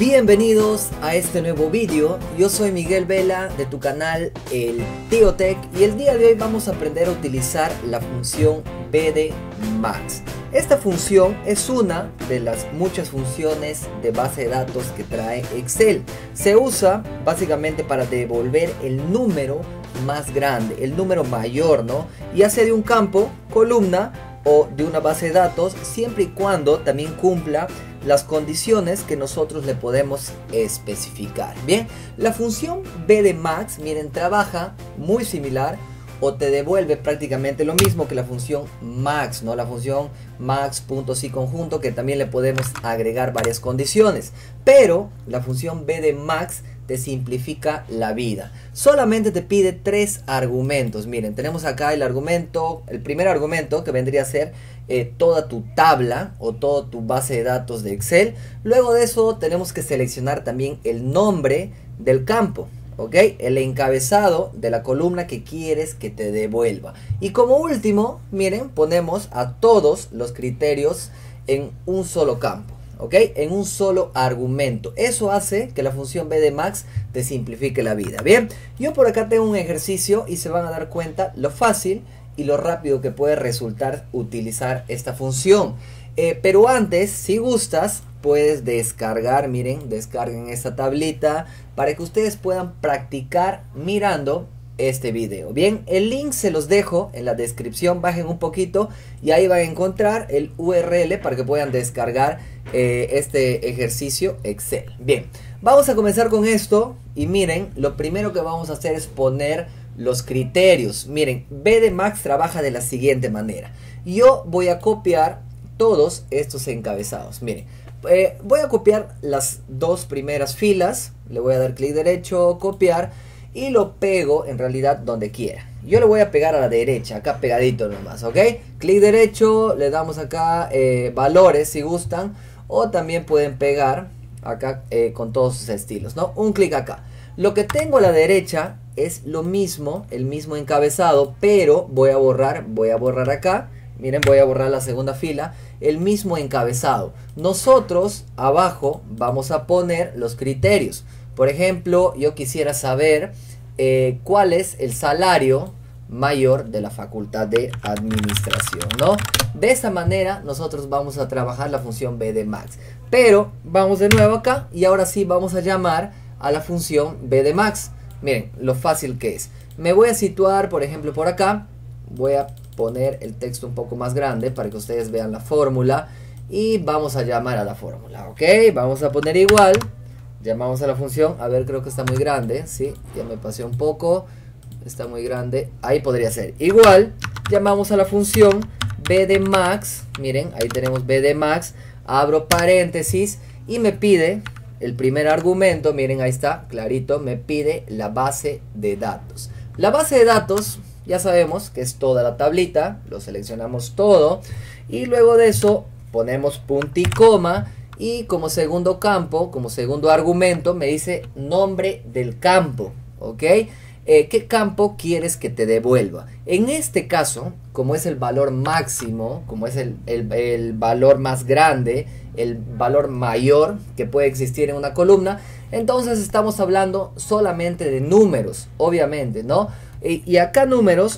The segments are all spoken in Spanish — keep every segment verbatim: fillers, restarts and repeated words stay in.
Bienvenidos a este nuevo vídeo. Yo soy Miguel Vela de tu canal El Tío Tech y el día de hoy vamos a aprender a utilizar la función B D Max. Esta función es una de las muchas funciones de base de datos que trae Excel. Se usa básicamente para devolver el número más grande, el número mayor, ¿no? Ya sea de un campo, columna o de una base de datos, siempre y cuando también cumpla las condiciones que nosotros le podemos especificar. Bien, la función B D Max, miren, trabaja muy similar o te devuelve prácticamente lo mismo que la función max, ¿no? La función max.si conjunto, que también le podemos agregar varias condiciones, pero la función B D Max te simplifica la vida. Solamente te pide tres argumentos. Miren, tenemos acá el argumento, el primer argumento que vendría a ser eh, toda tu tabla o toda tu base de datos de Excel. Luego de eso tenemos que seleccionar también el nombre del campo, ¿ok? El encabezado de la columna que quieres que te devuelva. Y como último, miren, ponemos a todos los criterios en un solo campo, ¿ok? En un solo argumento. Eso hace que la función B D Max te simplifique la vida. Bien, yo por acá tengo un ejercicio y se van a dar cuenta lo fácil y lo rápido que puede resultar utilizar esta función. Eh, pero antes, si gustas, puedes descargar, miren, descarguen esta tablita para que ustedes puedan practicar mirando este video. Bien, el link se los dejo en la descripción, bajen un poquito y ahí van a encontrar el U R L para que puedan descargar eh, este ejercicio Excel. Bien, vamos a comenzar con esto y miren, lo primero que vamos a hacer es poner los criterios. Miren, B D Max trabaja de la siguiente manera. Yo voy a copiar todos estos encabezados. Miren, eh, voy a copiar las dos primeras filas, le voy a dar clic derecho, copiar, y lo pego en realidad donde quiera. Yo le voy a pegar a la derecha, acá pegadito nomás, ¿ok? Clic derecho, le damos acá eh, valores si gustan, o también pueden pegar acá eh, con todos sus estilos, ¿no? Un clic acá. Lo que tengo a la derecha es lo mismo, el mismo encabezado, pero voy a borrar, voy a borrar acá. Miren, voy a borrar la segunda fila, el mismo encabezado. Nosotros abajo vamos a poner los criterios. Por ejemplo, yo quisiera saber eh, cuál es el salario mayor de la Facultad de Administración, ¿no? De esta manera nosotros vamos a trabajar la función B D Max. Pero vamos de nuevo acá y ahora sí vamos a llamar a la función B D Max. Miren lo fácil que es. Me voy a situar, por ejemplo, por acá. Voy a poner el texto un poco más grande para que ustedes vean la fórmula. Y vamos a llamar a la fórmula, ¿ok? Vamos a poner igual. Llamamos a la función. A ver, creo que está muy grande. Sí, ya me pasé un poco. Está muy grande. Ahí podría ser. Igual, llamamos a la función B D Max. Miren, ahí tenemos B D Max. Abro paréntesis y me pide el primer argumento. Miren, ahí está, clarito. Me pide la base de datos. La base de datos, ya sabemos que es toda la tablita. Lo seleccionamos todo. Y luego de eso, ponemos punto y coma. Y como segundo campo, como segundo argumento, me dice nombre del campo, ¿ok? Eh, ¿Qué campo quieres que te devuelva? En este caso, como es el valor máximo, como es el, el, el valor más grande, el valor mayor que puede existir en una columna, entonces estamos hablando solamente de números, obviamente, ¿no? Y, y acá números,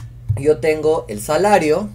yo tengo el salario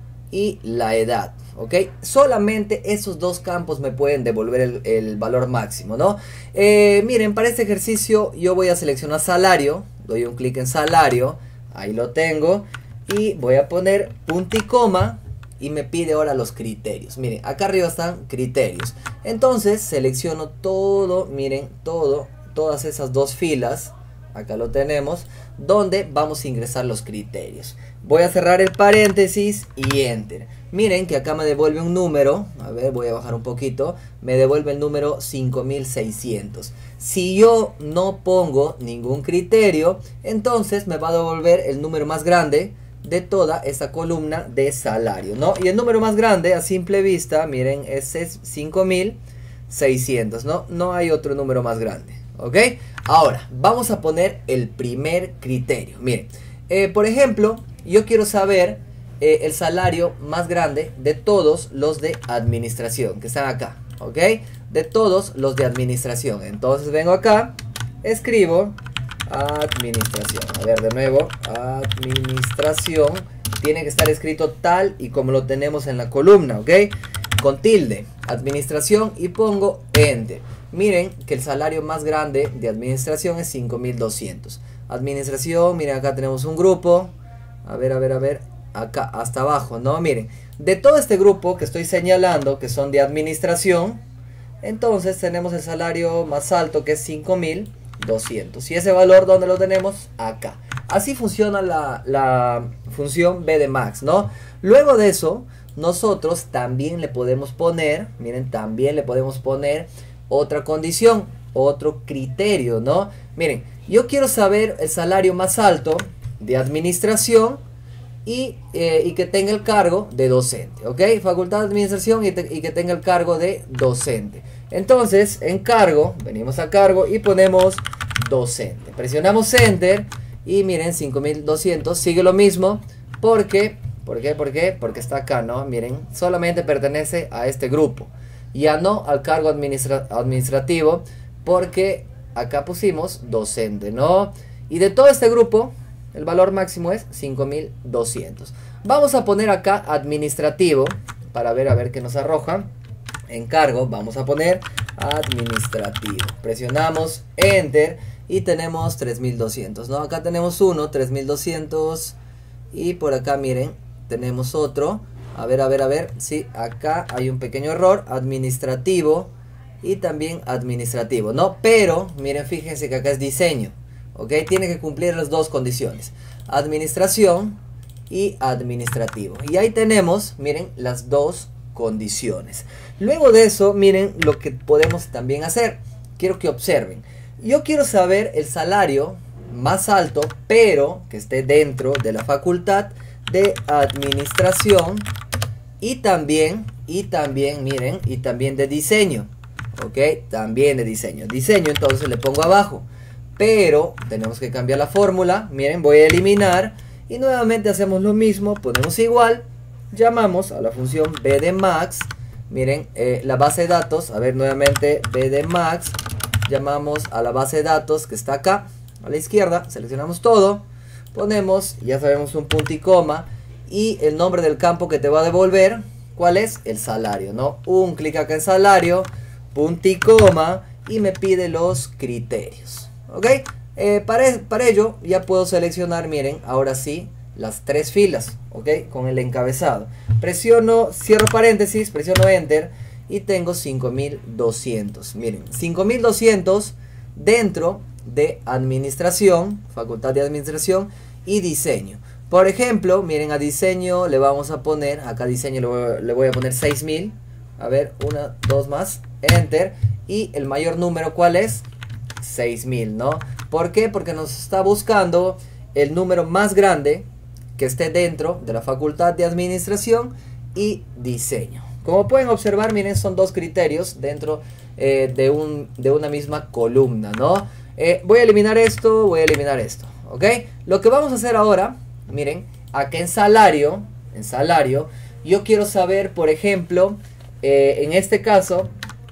y la edad. ¿Ok? Solamente esos dos campos me pueden devolver el, el valor máximo, ¿no? Eh, miren, para este ejercicio yo voy a seleccionar salario. Doy un clic en salario. Ahí lo tengo. Y voy a poner punto y coma. Y me pide ahora los criterios. Miren, acá arriba están criterios. Entonces selecciono todo, miren, todo, todas esas dos filas. Acá lo tenemos, donde vamos a ingresar los criterios. Voy a cerrar el paréntesis y enter. Miren que acá me devuelve un número. A ver, voy a bajar un poquito. Me devuelve el número cinco mil seiscientos. Si yo no pongo ningún criterio, entonces me va a devolver el número más grande de toda esta columna de salario, ¿no? Y el número más grande a simple vista, miren, ese es cinco mil seiscientos, ¿no? No hay otro número más grande, ¿ok? Ahora, vamos a poner el primer criterio. Miren, eh, por ejemplo, yo quiero saber eh, el salario más grande de todos los de administración que están acá, ¿ok? de todos los de administración. Entonces vengo acá, escribo administración. A ver, de nuevo, administración. Tiene que estar escrito tal y como lo tenemos en la columna, ¿ok? Con tilde, administración, y pongo enter. Miren que el salario más grande de administración es cinco mil doscientos. Administración, miren, acá tenemos un grupo. A ver, a ver, a ver. Acá, hasta abajo, ¿no? Miren, de todo este grupo que estoy señalando, que son de administración, entonces tenemos el salario más alto, que es cinco mil doscientos. Y ese valor, ¿dónde lo tenemos? Acá. Así funciona la, la función B D Max, ¿no? Luego de eso, nosotros también le podemos poner, miren, también le podemos poner otra condición, otro criterio, ¿no? Miren, yo quiero saber el salario más alto de administración y, eh, y que tenga el cargo de docente, ¿ok? Facultad de administración y, te, y que tenga el cargo de docente. Entonces, en cargo, venimos a cargo y ponemos docente. Presionamos enter y miren, cinco mil doscientos, sigue lo mismo. Porque, ¿por qué? ¿Por qué? Porque está acá, ¿no? Miren, solamente pertenece a este grupo. Ya no al cargo administra administrativo, porque acá pusimos docente, ¿no? Y de todo este grupo, el valor máximo es cinco mil doscientos. Vamos a poner acá administrativo, para ver a ver qué nos arroja. En cargo vamos a poner administrativo. Presionamos enter y tenemos tres mil doscientos, ¿no? Acá tenemos uno, tres mil doscientos. Y por acá, miren, tenemos otro. A ver, a ver, a ver. Sí, acá hay un pequeño error. Administrativo y también administrativo, ¿no? Pero, miren, fíjense que acá es diseño, ¿ok? Tiene que cumplir las dos condiciones. Administración y administrativo. Y ahí tenemos, miren, las dos condiciones. Luego de eso, miren lo que podemos también hacer. Quiero que observen. Yo quiero saber el salario más alto, pero que esté dentro de la facultad de administración y también, y también, miren, y también de diseño, ok, también de diseño, diseño, entonces le pongo abajo, pero tenemos que cambiar la fórmula, miren, voy a eliminar y nuevamente hacemos lo mismo, ponemos igual, llamamos a la función B D Max, miren, eh, la base de datos, a ver, nuevamente B D Max, llamamos a la base de datos que está acá, a la izquierda, seleccionamos todo, ponemos, ya sabemos, un punto y coma, y el nombre del campo que te va a devolver, ¿cuál es? El salario, ¿no? Un clic acá en salario, punto y coma, y me pide los criterios, ¿ok? Eh, para, para ello, ya puedo seleccionar, miren, ahora sí, las tres filas, ¿ok? Con el encabezado. Presiono, cierro paréntesis, presiono enter, y tengo cinco mil doscientos, miren, cinco mil doscientos dentro de administración, facultad de administración y diseño. Por ejemplo, miren, a diseño le vamos a poner, acá diseño le voy, a, le voy a poner seis mil, a ver, una, dos más, enter, y el mayor número, ¿cuál es? seis mil, ¿no? ¿Por qué? Porque nos está buscando el número más grande que esté dentro de la facultad de administración y diseño. Como pueden observar, miren, son dos criterios dentro eh, de, un, de una misma columna, ¿no? Eh, voy a eliminar esto, voy a eliminar esto, ¿ok? Lo que vamos a hacer ahora, miren, acá en salario, en salario, yo quiero saber, por ejemplo, eh, en este caso,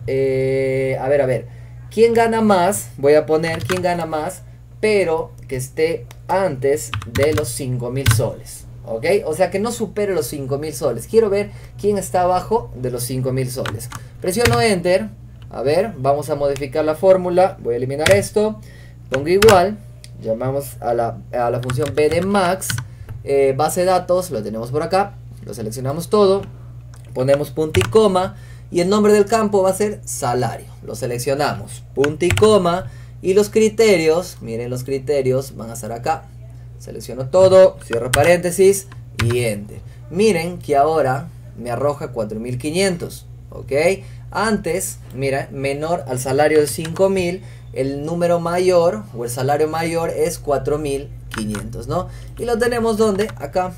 eh, a ver, a ver, ¿quién gana más? Voy a poner quién gana más, pero que esté antes de los cinco mil soles, ¿ok? O sea, que no supere los cinco mil soles. Quiero ver quién está abajo de los cinco mil soles. Presiono enter. A ver, vamos a modificar la fórmula. Voy a eliminar esto. Pongo igual. Llamamos a la, a la función B D Max. Eh, base de datos, lo tenemos por acá. Lo seleccionamos todo. Ponemos punto y coma. Y el nombre del campo va a ser salario. Lo seleccionamos. Punto y coma. Y los criterios, miren, los criterios van a estar acá. Selecciono todo. Cierro paréntesis. Y enter. Miren que ahora me arroja cuatro mil quinientos. ¿Ok? Antes, mira, menor al salario de cinco mil, el número mayor o el salario mayor es cuatro mil quinientos, ¿no? Y lo tenemos ¿dónde? Acá.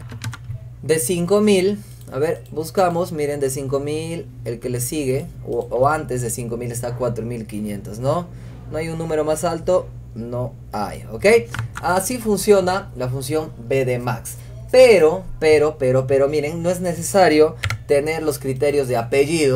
De cinco mil, a ver, buscamos, miren, de cinco mil, el que le sigue, o, o antes de cinco mil está cuatro mil quinientos, ¿no? No hay un número más alto, no hay, ¿ok? Así funciona la función B D Max. Pero, pero, pero, pero, miren, no es necesario tener los criterios de apellido.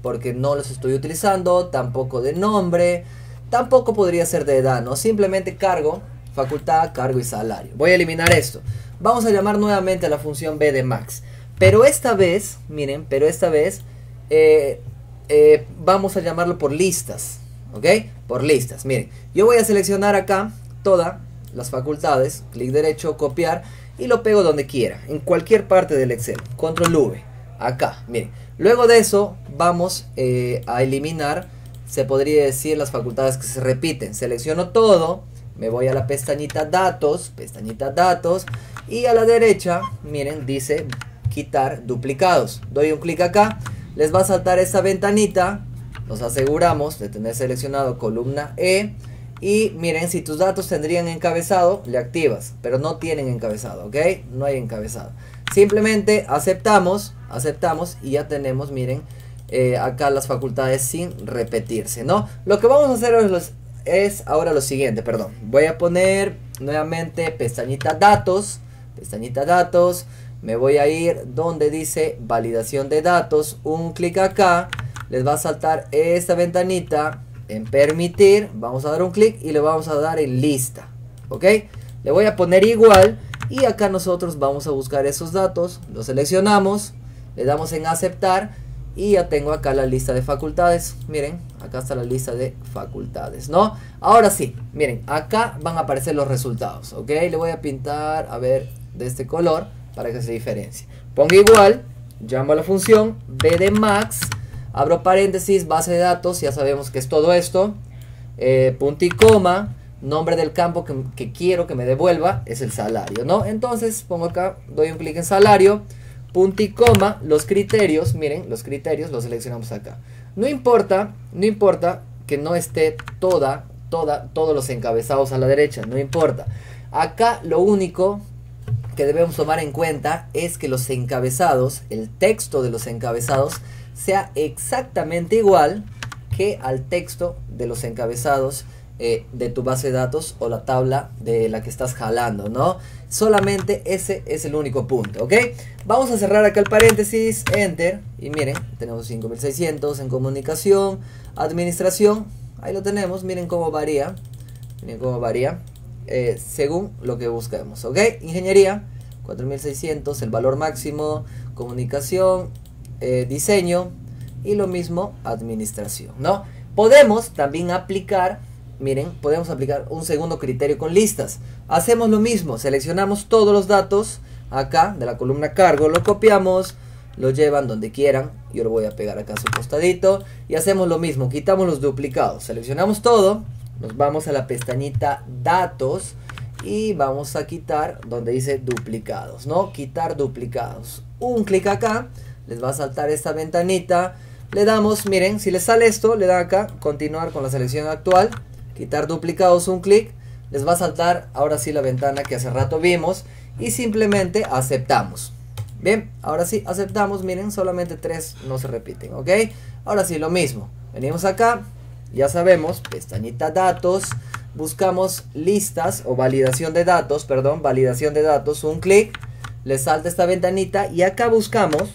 porque no los estoy utilizando, tampoco de nombre, tampoco podría ser de edad, ¿no? Simplemente cargo, facultad, cargo y salario. Voy a eliminar esto. Vamos a llamar nuevamente a la función bdmax. Pero esta vez, miren, pero esta vez eh, eh, vamos a llamarlo por listas, ¿ok? Por listas, miren. Yo voy a seleccionar acá todas las facultades, clic derecho, copiar y lo pego donde quiera, en cualquier parte del Excel. Control V, acá, miren. Luego de eso vamos eh, a eliminar, se podría decir, las facultades que se repiten. Selecciono todo, me voy a la pestañita datos, pestañita datos, y a la derecha, miren, dice quitar duplicados. Doy un clic acá, les va a saltar esta ventanita, nos aseguramos de tener seleccionado columna E, y miren, si tus datos tendrían encabezado, le activas, pero no tienen encabezado, ¿ok? No hay encabezado. Simplemente aceptamos, aceptamos y ya tenemos, miren, eh, acá las facultades sin repetirse, ¿no? Lo que vamos a hacer es, los, es ahora lo siguiente, perdón. Voy a poner nuevamente pestañita datos, pestañita datos, me voy a ir donde dice validación de datos, un clic acá, les va a saltar esta ventanita en permitir, vamos a dar un clic y le vamos a dar en lista, ¿ok? Le voy a poner igual y acá nosotros vamos a buscar esos datos, los seleccionamos, le damos en aceptar y ya tengo acá la lista de facultades. Miren, acá está la lista de facultades, ¿no? Ahora sí, miren, acá van a aparecer los resultados, ¿ok? Le voy a pintar, a ver, de este color para que se diferencie. Pongo igual, llamo a la función bdmax, abro paréntesis, base de datos, ya sabemos que es todo esto, eh, punto y coma, nombre del campo que, que quiero que me devuelva es el salario, ¿no? Entonces pongo acá, doy un clic en salario, punto y coma, los criterios, miren, los criterios los seleccionamos acá. No importa, no importa que no esté toda, toda, todos los encabezados a la derecha, no importa. Acá lo único que debemos tomar en cuenta es que los encabezados, el texto de los encabezados, sea exactamente igual que al texto de los encabezados eh, de tu base de datos o la tabla de la que estás jalando, ¿no? Solamente ese es el único punto, ¿ok? Vamos a cerrar acá el paréntesis, enter, y miren, tenemos cinco mil seiscientos en comunicación, administración, ahí lo tenemos, miren cómo varía, miren cómo varía, eh, según lo que busquemos, ¿ok? Ingeniería, cuatro mil seiscientos, el valor máximo, comunicación, eh, diseño, y lo mismo administración, ¿no? Podemos también aplicar, miren, podemos aplicar un segundo criterio con listas. Hacemos lo mismo, seleccionamos todos los datos acá de la columna cargo, lo copiamos, lo llevan donde quieran, yo lo voy a pegar acá a su costadito, y hacemos lo mismo, quitamos los duplicados, seleccionamos todo, nos vamos a la pestañita datos y vamos a quitar donde dice duplicados, ¿no? Quitar duplicados, un clic acá, les va a saltar esta ventanita, le damos, miren, si les sale esto, le dan acá, continuar con la selección actual, quitar duplicados, un clic, les va a saltar ahora sí la ventana que hace rato vimos y simplemente aceptamos. Bien, ahora sí aceptamos, miren, solamente tres no se repiten, ¿ok? Ahora sí lo mismo, venimos acá, ya sabemos, pestañita datos, buscamos listas o validación de datos, perdón, validación de datos, un clic, les salta esta ventanita y acá buscamos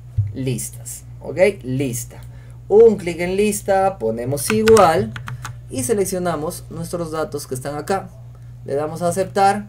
listas, ¿ok? Lista, un clic en lista, ponemos igual y seleccionamos nuestros datos que están acá, le damos a aceptar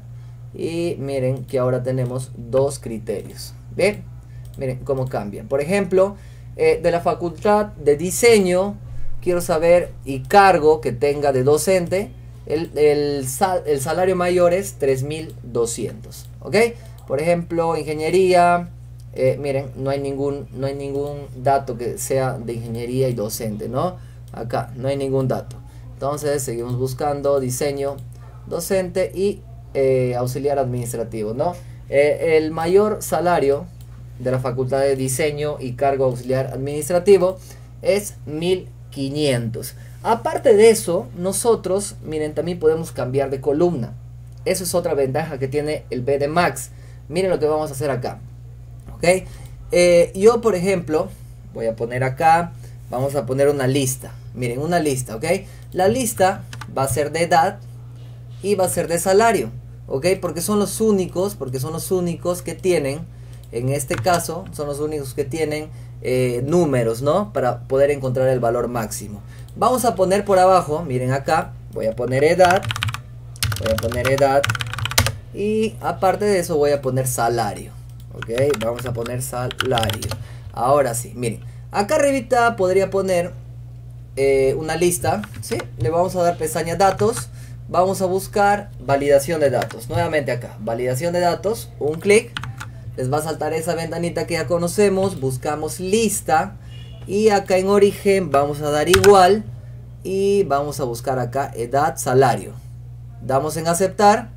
y miren que ahora tenemos dos criterios. Bien, miren cómo cambian. Por ejemplo, eh, de la facultad de diseño quiero saber y cargo que tenga de docente, el, el, sal, el salario mayor es tres mil doscientos, ¿ok? Por ejemplo, ingeniería, eh, miren, no hay ningún no hay ningún dato que sea de ingeniería y docente, ¿no? Acá no hay ningún dato. Entonces seguimos buscando diseño, docente y eh, auxiliar administrativo, ¿no? Eh, el mayor salario de la facultad de diseño y cargo auxiliar administrativo es mil quinientos. Aparte de eso, nosotros, miren, también podemos cambiar de columna. Eso es otra ventaja que tiene el bdmax. Miren lo que vamos a hacer acá, ¿ok? Eh, yo, por ejemplo, voy a poner acá, vamos a poner una lista. Miren, una lista, ¿ok? La lista va a ser de edad y va a ser de salario, ¿ok? Porque son los únicos, porque son los únicos que tienen, en este caso, son los únicos que tienen eh, números, ¿no? Para poder encontrar el valor máximo. Vamos a poner por abajo, miren acá, voy a poner edad, voy a poner edad y aparte de eso voy a poner salario, ok, vamos a poner salario. Ahora sí, miren, acá arribita podría poner eh, una lista, ¿sí? Le vamos a dar pestaña datos, vamos a buscar validación de datos, nuevamente acá, validación de datos, un clic, les va a saltar esa ventanita que ya conocemos, buscamos lista. Y acá en origen vamos a dar igual y vamos a buscar acá edad, salario. Damos en aceptar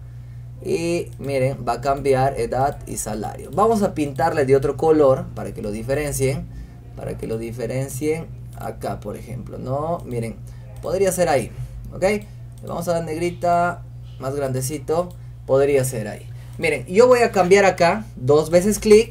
y miren, va a cambiar edad y salario. Vamos a pintarle de otro color para que lo diferencien. Para que lo diferencien acá, por ejemplo, ¿no? Miren, podría ser ahí, ¿ok? Le vamos a dar negrita, más grandecito, podría ser ahí. Miren, yo voy a cambiar acá, dos veces clic.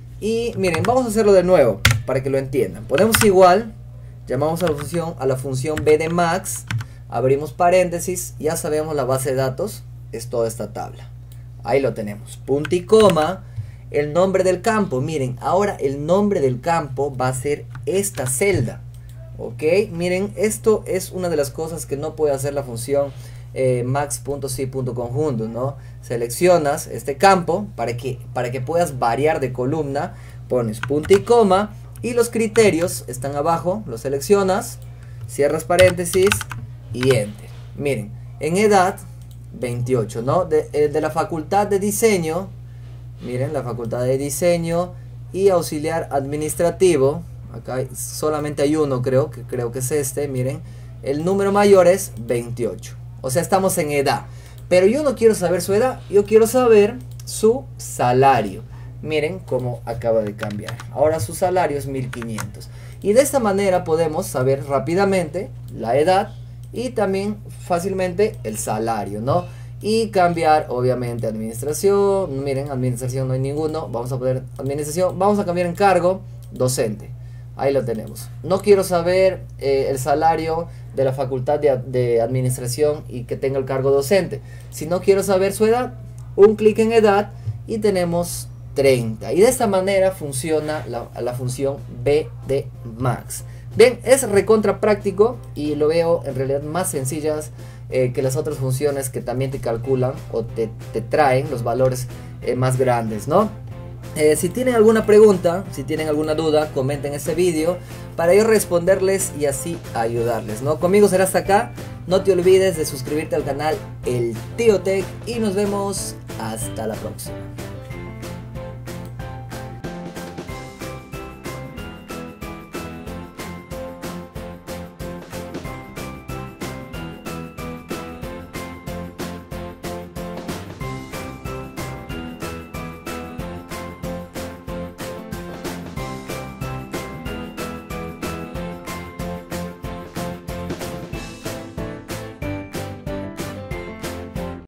Y miren, vamos a hacerlo de nuevo para que lo entiendan. Ponemos igual, llamamos a la función, a la función B de max, abrimos paréntesis, ya sabemos la base de datos, es toda esta tabla. Ahí lo tenemos, punto y coma, el nombre del campo. Miren, ahora el nombre del campo va a ser esta celda. Ok, miren, esto es una de las cosas que no puede hacer la función eh, max.si.conjunto, ¿no? Seleccionas este campo para que, para que puedas variar de columna, pones punto y coma y los criterios están abajo, los seleccionas, cierras paréntesis y enter. Miren, en edad veintiocho, ¿no? De, eh, de la facultad de diseño, miren, la facultad de diseño y auxiliar administrativo, acá hay, solamente hay uno, creo que creo que es este, miren, el número mayor es veintiocho. O sea, estamos en edad. Pero yo no quiero saber su edad, yo quiero saber su salario. Miren cómo acaba de cambiar. Ahora su salario es mil quinientos. Y de esta manera podemos saber rápidamente la edad y también fácilmente el salario, ¿no? Y cambiar, obviamente, administración. Miren, administración no hay ninguno. Vamos a poner administración. Vamos a cambiar en cargo, docente. Ahí lo tenemos. No quiero saber eh, el salario de la facultad de, de administración y que tenga el cargo docente. Si no quiero saber su edad, un clic en edad y tenemos treinta. Y de esta manera funciona la, la función B de max. Bien, es recontra práctico y lo veo en realidad más sencillas eh, que las otras funciones que también te calculan o te, te traen los valores eh, más grandes, ¿no? Eh, si tienen alguna pregunta, si tienen alguna duda, comenten este vídeo para yo responderles y así ayudarles, ¿no? Conmigo será hasta acá. No te olvides de suscribirte al canal El Tío Tech y nos vemos hasta la próxima.